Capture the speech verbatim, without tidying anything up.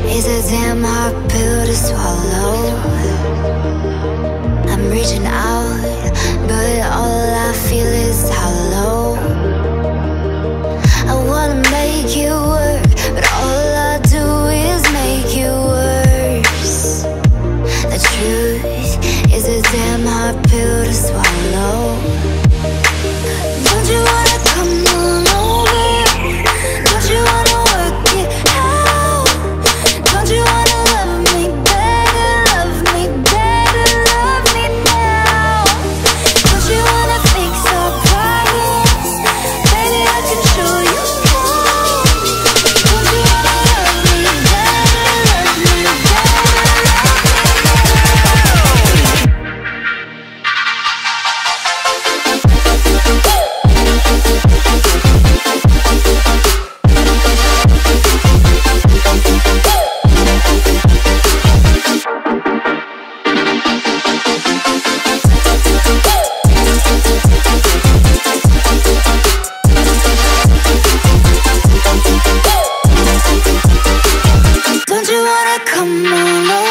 is a damn hard pill to swallow. I'm reaching out, but all I feel is hollow. I wanna make you work, but all I do is make you worse. The truth is a damn hard pill to swallow. Don't you wanna come on over? Don't you wanna work it out? Don't you wanna love me better, love me better, love me now? Don't you wanna fix our problems? Baby, I can show you how. Don't you wanna love me better, love me better, don't you wanna come on over?